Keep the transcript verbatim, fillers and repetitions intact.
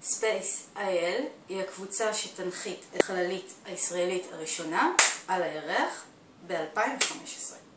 ספייס איי אל היא הקבוצה שתנחית את החללית הישראלית הראשונה על הירח ב-אלפיים וחמש עשרה.